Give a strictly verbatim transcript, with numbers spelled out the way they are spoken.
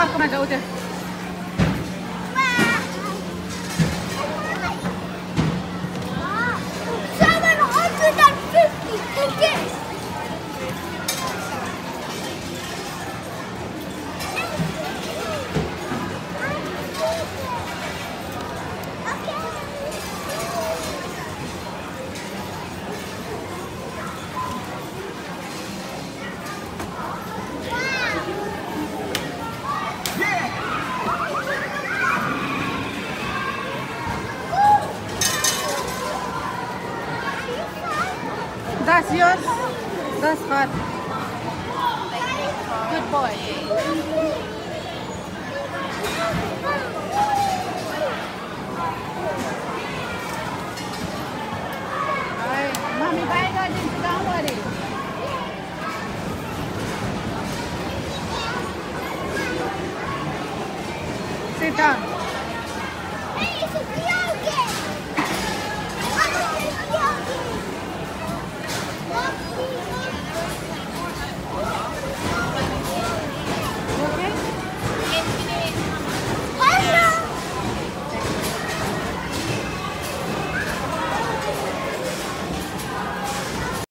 पार्कमा जाऊ त्यो That's yours. That's hot. Good boy. Alright, mommy, bye, guys. Don't worry. Sit down.